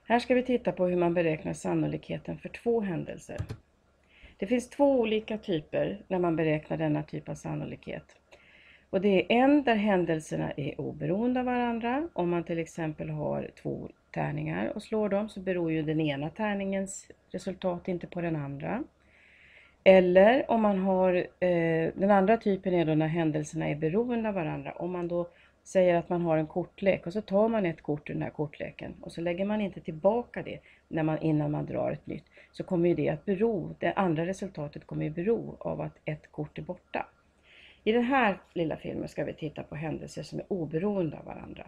Här ska vi titta på hur man beräknar sannolikheten för två händelser. Det finns två olika typer när man beräknar denna typ av sannolikhet. Och det är en där händelserna är oberoende av varandra. Om man till exempel har två tärningar och slår dem så beror ju den ena tärningens resultat inte på den andra. Eller om man har, den andra typen är då när händelserna är beroende av varandra. Om man då säger att man har en kortlek och så tar man ett kort ur den här kortleken och så lägger man inte tillbaka det innan man drar ett nytt, så kommer ju det att det andra resultatet kommer ju bero av att ett kort är borta. I den här lilla filmen ska vi titta på händelser som är oberoende av varandra.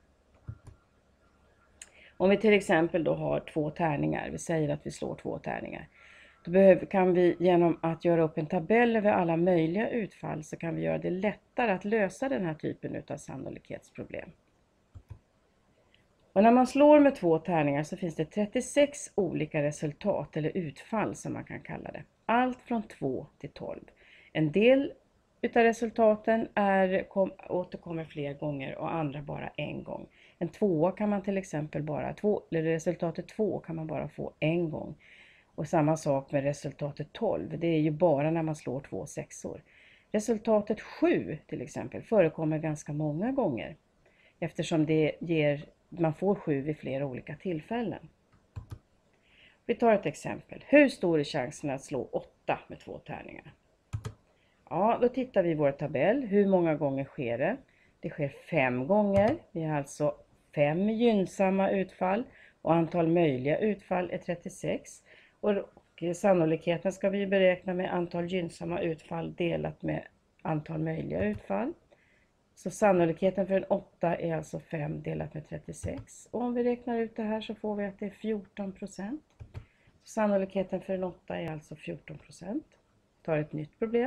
Om vi till exempel då har två tärningar, vi säger att vi slår två tärningar. Då kan vi genom att göra upp en tabell över alla möjliga utfall så kan vi göra det lättare att lösa den här typen av sannolikhetsproblem. Och när man slår med två tärningar så finns det 36 olika resultat eller utfall som man kan kalla det. Allt från 2 till 12. En del utav resultaten återkommer fler gånger och andra bara en gång. En tvåa kan man till exempel resultatet 2 kan man bara få en gång. Och samma sak med resultatet 12, det är ju bara när man slår två sexor. Resultatet 7 till exempel förekommer ganska många gånger eftersom man får 7 vid flera olika tillfällen. Vi tar ett exempel. Hur stor är chansen att slå 8 med två tärningar? Ja, då tittar vi i vår tabell. Hur många gånger sker det? Det sker 5 gånger. Vi har alltså 5 gynnsamma utfall och antal möjliga utfall är 36. Och sannolikheten ska vi beräkna med antal gynnsamma utfall delat med antal möjliga utfall. Så sannolikheten för en 8 är alltså 5 delat med 36. Och om vi räknar ut det här så får vi att det är 14%. Så sannolikheten för en 8 är alltså 14%. Tar ett nytt problem.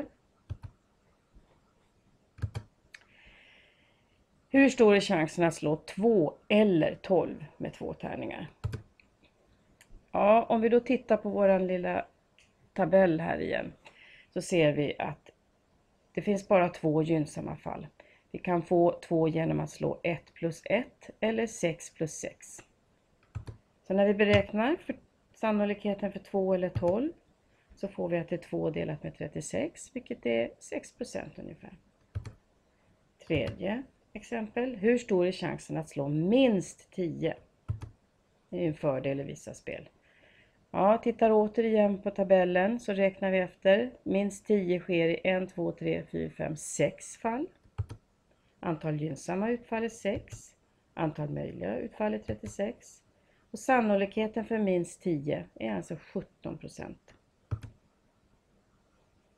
Hur stor är chansen att slå 2 eller 12 med två tärningar? Ja, om vi då tittar på våran lilla tabell här igen så ser vi att det finns bara två gynnsamma fall. Vi kan få 2 genom att slå 1 plus 1 eller 6 plus 6. Så när vi beräknar sannolikheten för 2 eller 12 så får vi att det är 2 delat med 36, vilket är 6% ungefär. Tredje exempel. Hur stor är chansen att slå minst 10? Det är en fördel i vissa spel. Ja, tittar återigen på tabellen så räknar vi efter. Minst 10 sker i 1, 2, 3, 4, 5, 6 fall. Antal gynnsamma utfall är 6. Antal möjliga utfall är 36. Och sannolikheten för minst 10 är alltså 17%.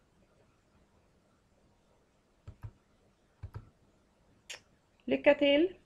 Lycka till!